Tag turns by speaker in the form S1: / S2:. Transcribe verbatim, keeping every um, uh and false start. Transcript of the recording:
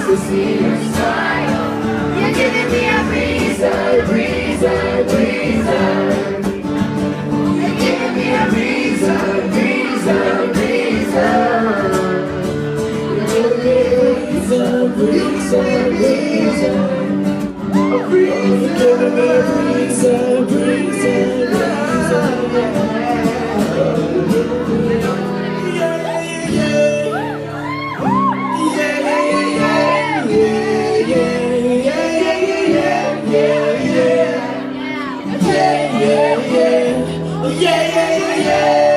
S1: to see you smile. You're giving me a reason, reason, reason. You're giving me a reason, reason, reason. You're giving me a reason, reason, reason. You're giving me a reason, reason, reason. Yeah, yeah, yeah, yeah.